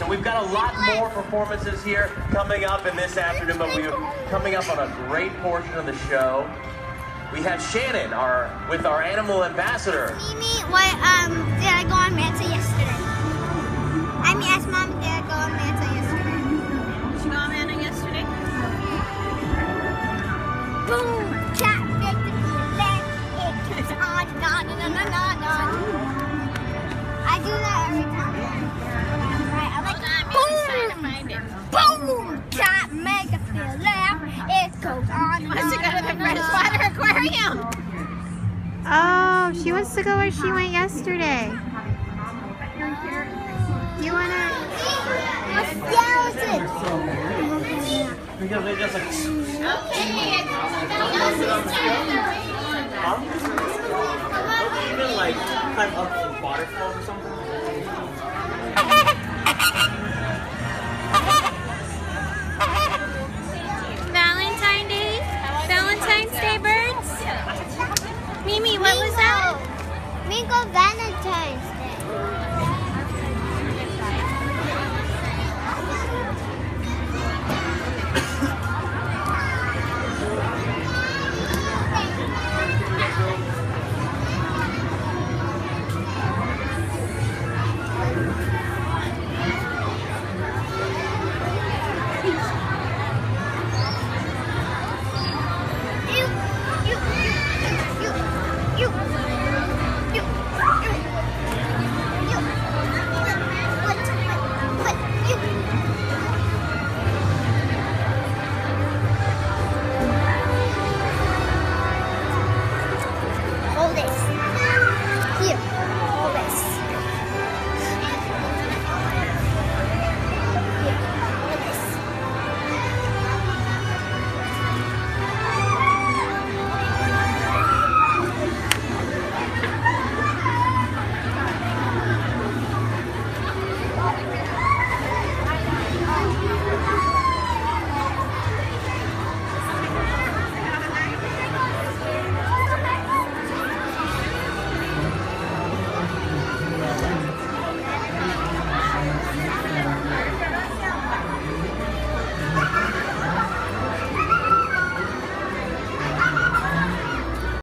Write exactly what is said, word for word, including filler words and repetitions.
So we've got a lot more performances here coming up in this afternoon, but we're coming up on a great portion of the show. We have Shannon, our with our animal ambassador. Mimi, what um did I go on Manta yesterday? I mean, asked Mom, did I go on Manta yesterday? Did you go on Manta yesterday? Boom! Cat make the leg. It keeps on and on and on and on and on. I do that every time. Right? I'm like, boom! Boom! Cat make it feel laugh. It goes on and Wants to go to the freshwater aquarium. Oh, she wants to go where she went yesterday. You wanna? a skeleton. Because they just like. Huh? Don't they even like climb up some waterfalls or something?